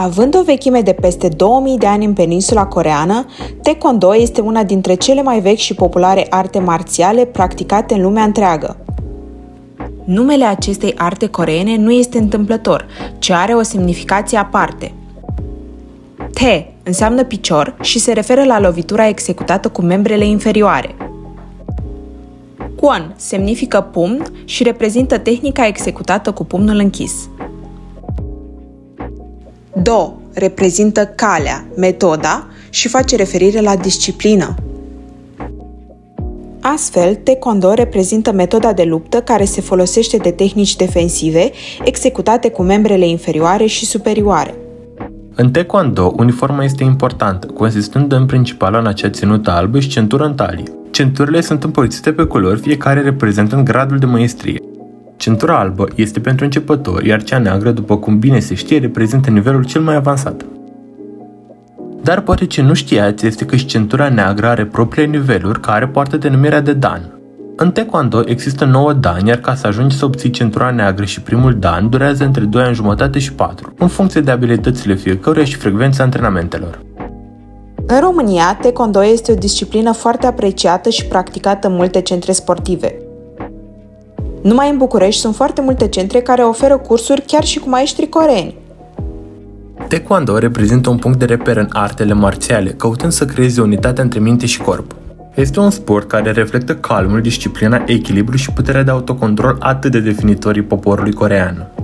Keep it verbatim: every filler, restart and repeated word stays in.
Având o vechime de peste două mii de ani în peninsula coreeană, Taekwondo este una dintre cele mai vechi și populare arte marțiale practicate în lumea întreagă. Numele acestei arte coreene nu este întâmplător, ci are o semnificație aparte. Tae înseamnă picior și se referă la lovitura executată cu membrele inferioare. Kwon semnifică pumn și reprezintă tehnica executată cu pumnul închis. Do reprezintă calea, metoda și face referire la disciplină. Astfel, Taekwondo reprezintă metoda de luptă care se folosește de tehnici defensive executate cu membrele inferioare și superioare. În Taekwondo, uniforma este importantă, consistând în principal în acea ținută albă și centură în talie. Centurile sunt împărțite pe culori, fiecare reprezentând gradul de măiestrie. Centura albă este pentru începători, iar cea neagră, după cum bine se știe, reprezintă nivelul cel mai avansat. Dar poate ce nu știați este că și centura neagră are propriile niveluri care poartă denumirea de dan. În Taekwondo există nouă dan, iar ca să ajungi să obții centura neagră și primul dan durează între doi ani jumătate și patru, în funcție de abilitățile fiecăruia și frecvența antrenamentelor. În România, Taekwondo este o disciplină foarte apreciată și practicată în multe centre sportive. Numai în București sunt foarte multe centre care oferă cursuri chiar și cu maestri coreeni. Taekwondo reprezintă un punct de reper în artele marțiale, căutând să creeze unitatea între minte și corp. Este un sport care reflectă calmul, disciplina, echilibru și puterea de autocontrol atât de definitorii poporului coreean.